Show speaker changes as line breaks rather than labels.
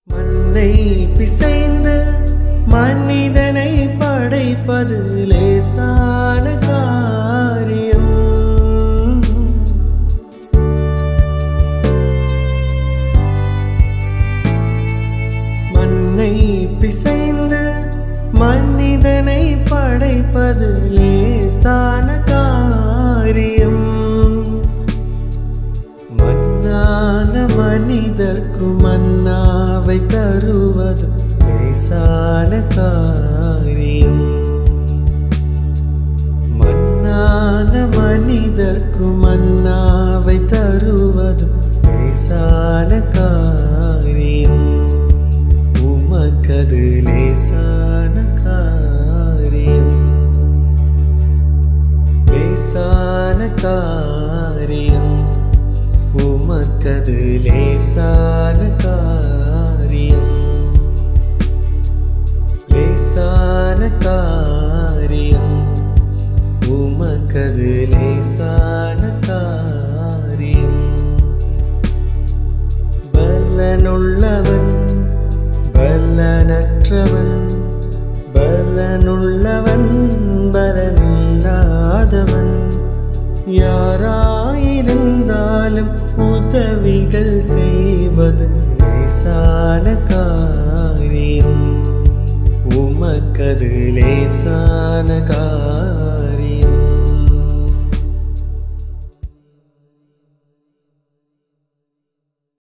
மண்ணை பிசைந்து மனிதனை படைப்பது லேசான காரியம். மண்ணை பிசைந்து மனிதனை படைப்பது லேசான காரியம். மண்ணான மனிதர்க்கு மன்னாவை தருவது லேசான காரியம். மண்ணான மனிதர்க்கு மன்னாவை தருவது லேசான காரியம். உமக்கது லேசான காரியம். லேசான காரியம். உமக்கது லேசான காரியம். லேசான காரியம். உமக்கது லேசான காரியம். பலனுள்ளவன் பலனற்றவன், பலனுள்ளவன் பலனில்லாதவன், யாராயிருந்தாலும் உதவிகள் செய்வது லேசான காரியம். உமக்கது லேசான